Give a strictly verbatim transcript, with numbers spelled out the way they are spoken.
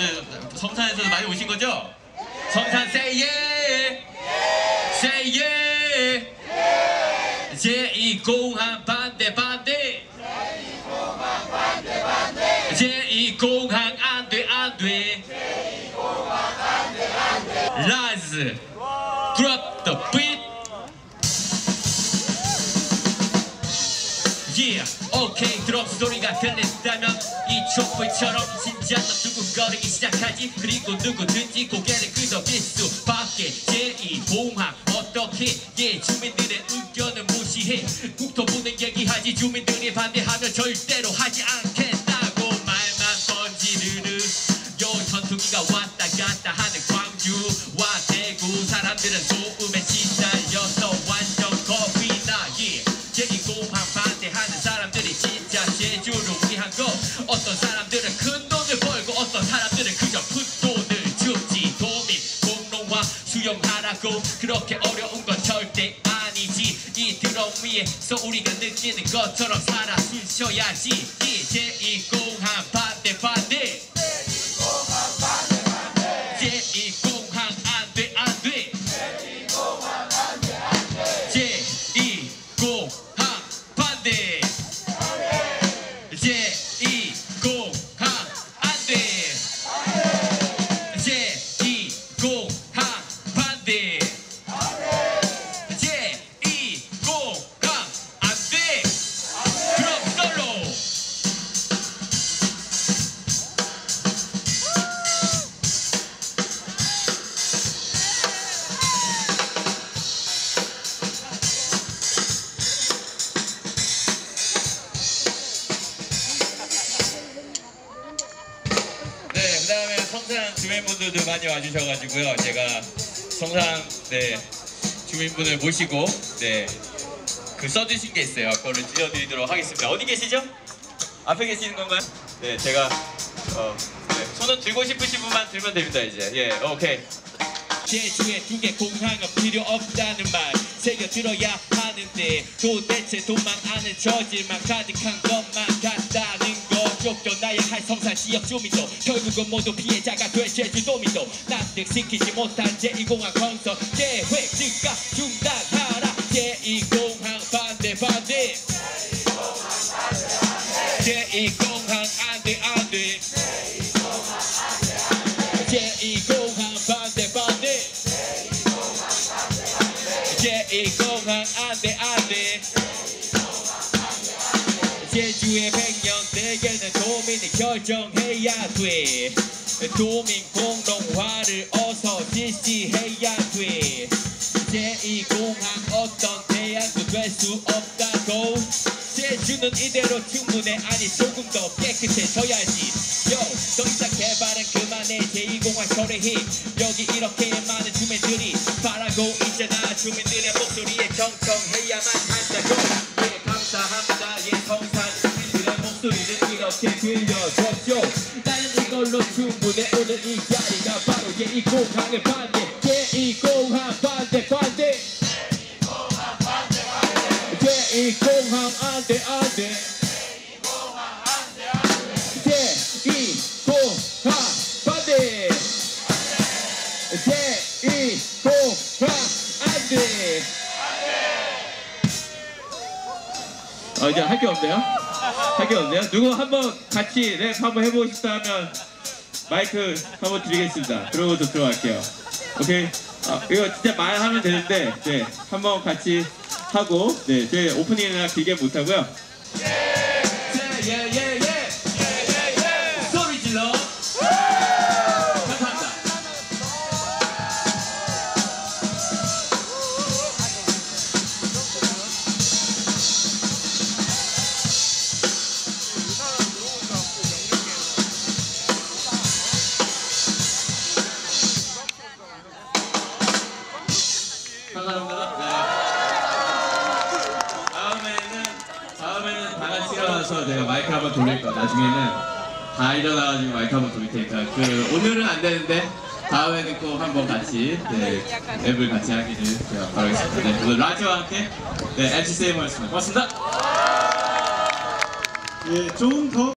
오늘 성산에서도 많이 오신 거죠? 성산 say yeah! say yeah! 제이 공항 반대 반대! 제이 공항 안돼 안돼! Rise! Drop the beat! Yeah, okay, 드럼 소리가 들린다면 이 촛불처럼 진짜 너 두근거리기 시작하지. 그리고 누구든지 고개를 끄덕일 수밖에. 제이 공항 어떻게 예 주민들의 의견을 무시해. 국토부는 얘기하지 주민들이 반대하면 절대로 하지 않겠다고 말만 번지르르. 요 전투기가 왔다 갔다 하는 광주와 대구 사람들은 소음에 시달려서 완전 겁이 나. yeah. 제이 공항 반대하는 사람들이 진짜 제주를 위한 거. 어떤 사람들은 큰 돈을 벌고 어떤 사람들은 그저 푼돈을 줍지. 도민 공론화 수용하라고 그렇게 어려운 건 절대 아니지. 이 드럼 위에서 우리가 느끼는 것처럼 살아 숨 쉬어야지. 이 제이 공항 반대 반대. 제이 공항 안돼 안돼. 제이 공항 반대. 제이 공항 안돼. 제이 공항 반대. 제이 공항 안돼. 드럼 솔로. 네, 그 다음에 성산 주민분들도 많이 와주셔가지고요. 제가 성산 네, 주민분을 모시고 네, 그 써주신 게 있어요. 그거를 들려드리도록 하겠습니다. 어디 계시죠? 앞에 계시는 건가요? 네, 제가 어, 네, 손은 들고 싶으신 분만 들면 됩니다. 이제 예, 오케이. 제주에 두 개 공항은 필요 없다는 말 새겨들어야 하는데 도대체 돈만 아는 저질만 가득한 것만 같다는 거. 쫓겨나야 할 성산 지역 주민도 결국은 모두 피해자가 될 제주도민도 납득시키지 못한 제이 공항 건설 계획 즉각 중단하라. 제이 공항 반대 반대. 제이 공항 안돼 안돼. 제이 공항 반대 반대. 제이 공항 안돼 안돼. 제주의 백년 대결은 도민이 결정해야 돼. 도민 공론화를 어서 실시해야 돼. 제이 공항 어떤 대안도 될 수 없다고. 제주는 이대로 충분해. 아니 조금 더 깨끗해져야지. 요, 더 이상 개발은 그만해. 제이 공항 철회해. 여기 이렇게 많은 주민들이 바라고 있잖아. 주민들의 목소리에 경청해야만 한다고. 예, 감사합니다. 예, 성산 주민들의 목소리를 이렇게 들려줬죠. 나는 이걸로 충분해. 오늘 이 자리가 바로 제이 공항의 반대. 제이 공항 반대 반대. 제이 공항 안돼 안돼. 제이 공항 반대. 제이 공항 안돼. 어, 이제 할 게 없네요. 할 게 없네요. 누구 한번 같이 랩 한번 해보고 싶다면 마이크 한번 드리겠습니다. 그러고 저 들어갈게요. 오케이. 아, 이거 진짜 말하면 되는데 네, 한번 같이 하고 네, 저희 오프닝이나 길게 못 하고요. 예예예예 소리 질러. 감사합니다. 감사합니다. 네. 다음에는 다음에는 다 같이 일어나서 내가 마이크 한번 돌릴 거야. 나중에는 다 일어나가지고 마이크 한번 돌릴 테니까 그 오늘은 안 되는데 다음에는 꼭 한번 같이 네, 랩을 같이 하기를 제가 바라겠습니다. 네, 오늘 라지와 함께 네, 엠씨 세이머였습니다. 고맙습니다. 예, 좀 더